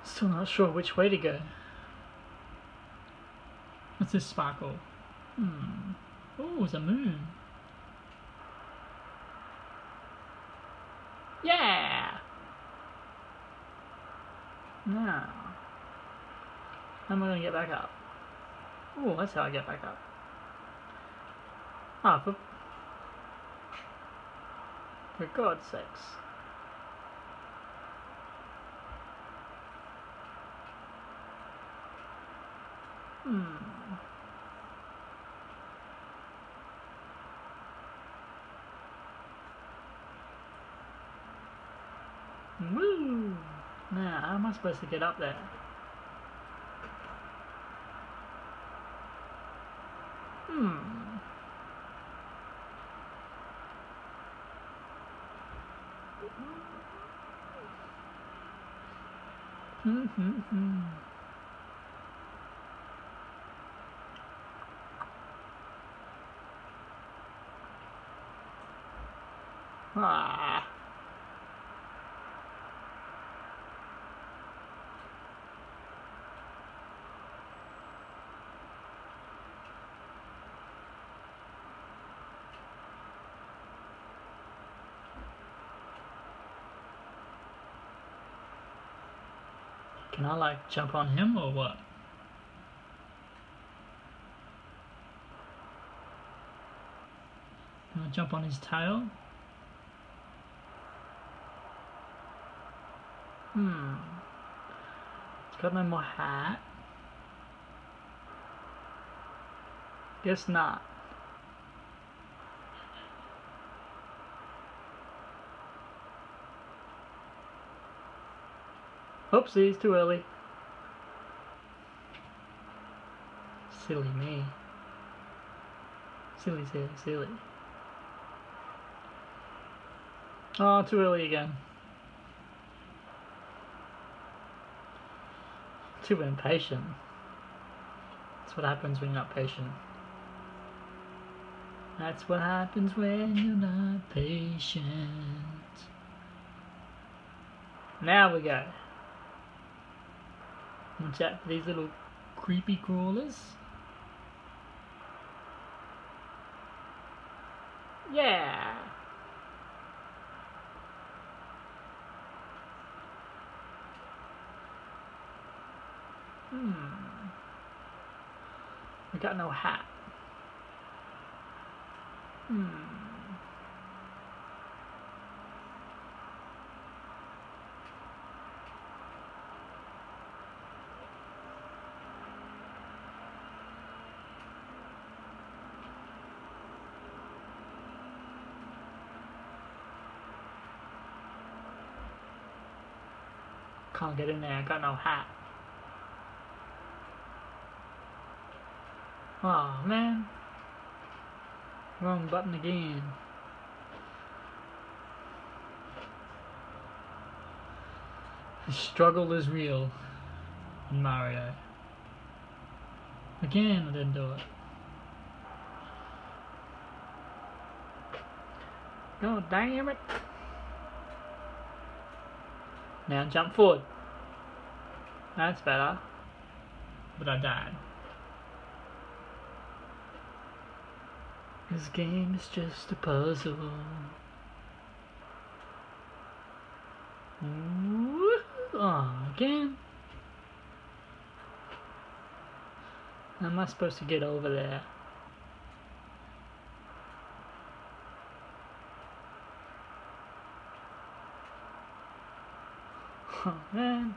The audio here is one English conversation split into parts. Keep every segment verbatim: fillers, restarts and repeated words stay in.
Still not sure which way to go. What's this sparkle? Hmm. Oh, it's a moon. Yeah! Now, how am I going to get back up? Oh, that's how I get back up. Ah, for, for God's sakes. Hmm. Woo! Now, how am I supposed to get up there? Hmm. Hmm, hmm, hmm. Ah. Can I like jump on him or what? Can I jump on his tail? Hmm. It's got no more hat. Guess not. Oopsies, too early. Silly me. Silly, silly, silly. Oh, too early again. Too impatient. That's what happens when you're not patient. That's what happens when you're not patient. Now we go. Watch out for these little creepy crawlers. Yeah! Hmm. We got no hat. Hmm. Can't get in there, I got no hat. Oh man. Wrong button again. The struggle is real in Mario. Again, I didn't do it. God damn it. Now jump forward. That's better. But I died. This game is just a puzzle. Ooh, oh, again. How am I supposed to get over there? Oh man.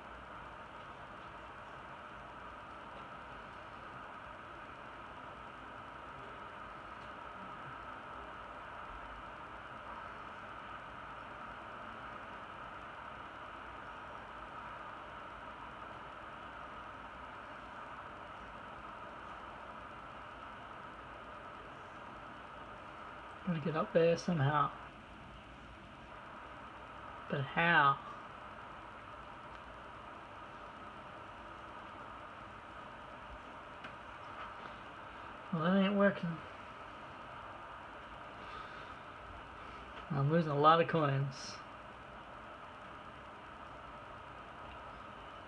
Gotta get up there somehow. But how? Well, that ain't working. I'm losing a lot of coins.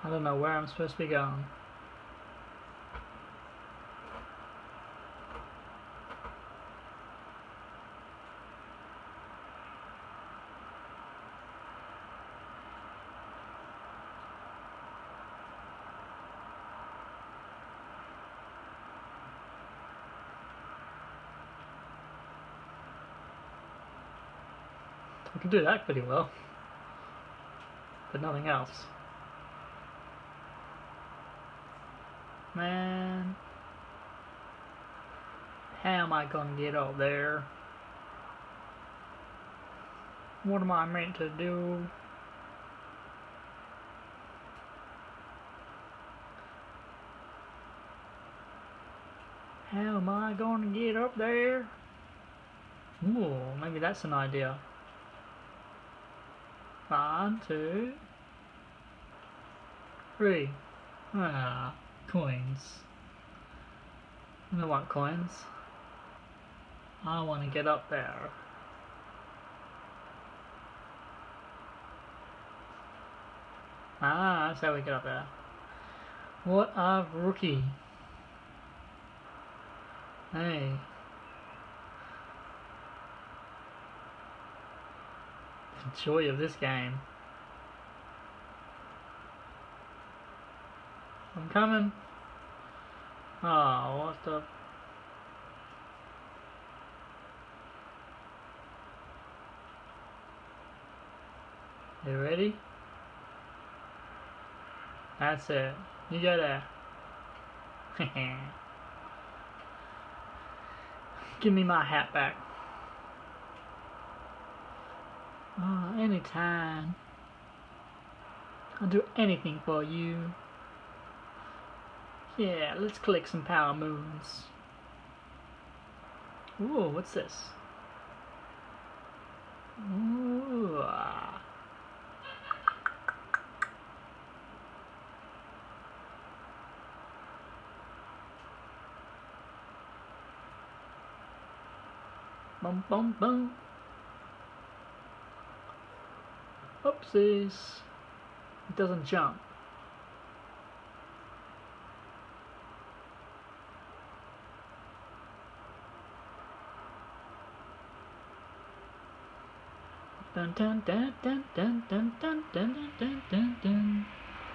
I don't know where I'm supposed to be going. I can do that pretty well, but nothing else. Man, how am I gonna get up there? What am I meant to do? How am I gonna get up there? Ooh, maybe that's an idea. One, two, three. Ah, coins. I don't want coins. I want to get up there. Ah, that's how we get up there. What a rookie. Hey. The joy of this game. I'm coming. Oh, what the... You ready? That's it. You go there. Give me my hat back. Oh, anytime. I'll do anything for you. Yeah, let's collect some power moons. Ooh, what's this? Ooh. Ah. Bum bum bum. Oopsies. It doesn't jump. Dun dun dun dun dun dun dun dun dun dun dun.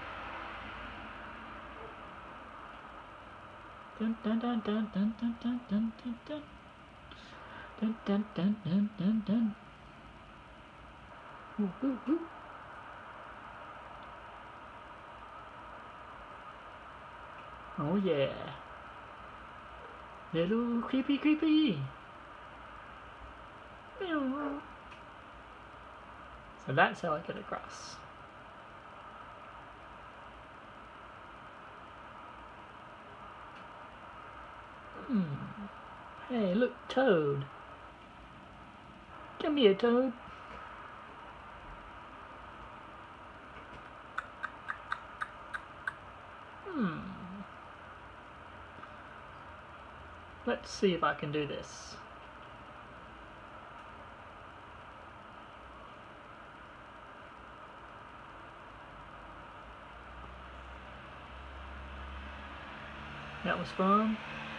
Dun dun dun dun dun dun dun dun dun dun. Dun dun dun dun dun dun. Ooh, ooh, ooh. Oh yeah. Little creepy creepy. So that's how I get across. Hmm. Hey, look, Toad. Come here, Toad. Hmm. Let's see if I can do this. That was fun.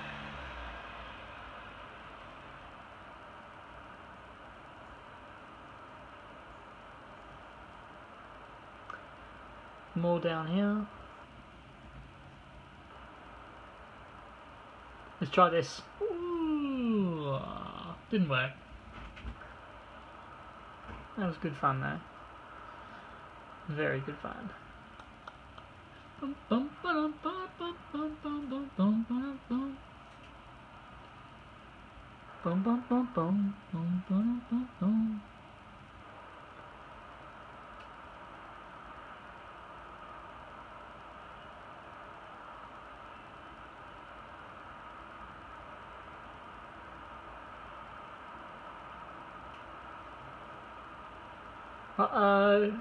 More down here. Let's try this. Ooh, didn't work. That was good fun though. Very good fun. Bum, bum, ba-dum, bum, bum, bum, bum, bum, bum, bum, bum. Bum, bum, bum, bum, bum, bum, bum, bum. Uh-oh.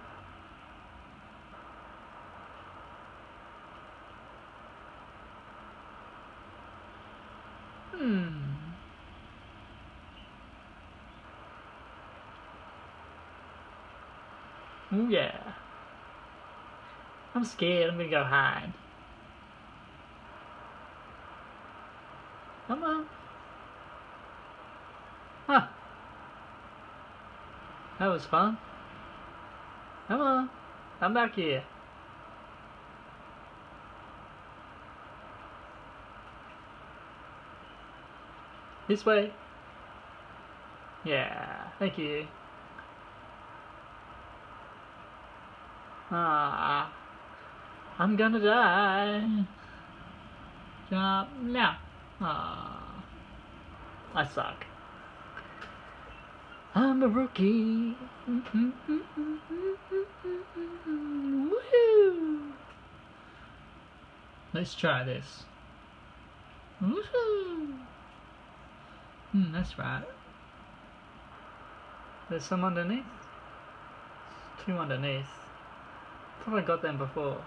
Hmm. Oh yeah. I'm scared. I'm gonna go hide. Come on. Huh. That was fun. Come on. I'm back here. This way. Yeah. Thank you. Ah. I'm gonna die. Jump now. Ah. I suck. I'm a rookie. Woohoo! Let's try this. Woohoo! Hmm, that's right. There's some underneath. Two underneath. Thought I got them before.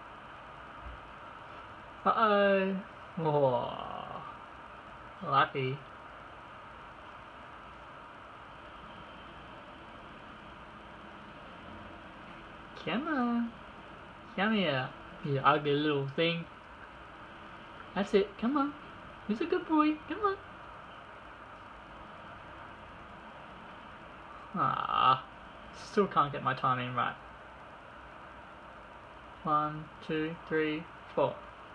Uh oh. Whoa. Lucky. Come on. Come here. You ugly little thing. That's it. Come on. He's a good boy. Come on. Ah. Still can't get my timing right. One, two, three, four.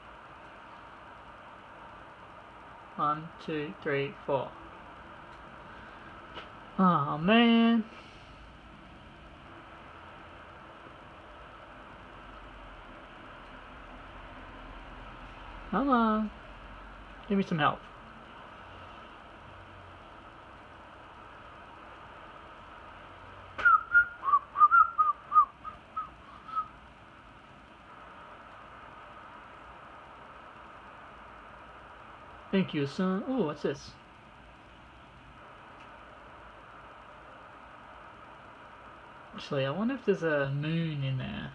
One, two, three, four. Oh man. Come on. Give me some help. Thank you, son. Oh, what's this? Actually, I wonder if there's a moon in there.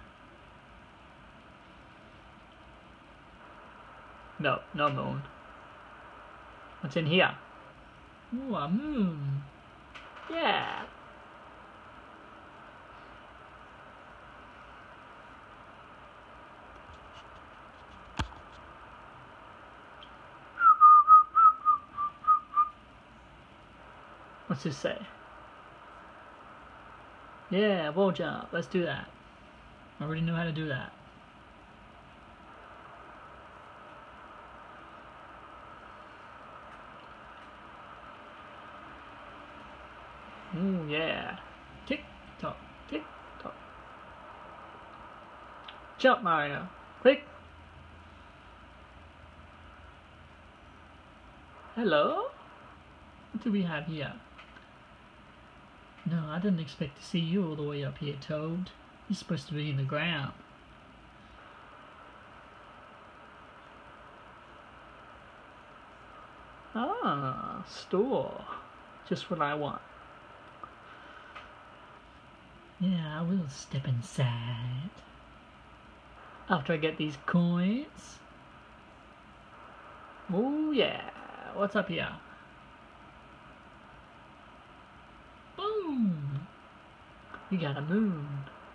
No, no moon. What's in here? Ooh, a moon. Yeah. What's this say? Yeah, wall jump. Let's do that. I already know how to do that. Ooh, yeah. Tick tock, tick tock. Jump, Mario. Quick. Hello? What do we have here? No, I didn't expect to see you all the way up here, Toad. You're supposed to be in the ground. Ah, store. Just what I want. Yeah, I will step inside. After I get these coins. Oh yeah. What's up here? Boom! You got a moon.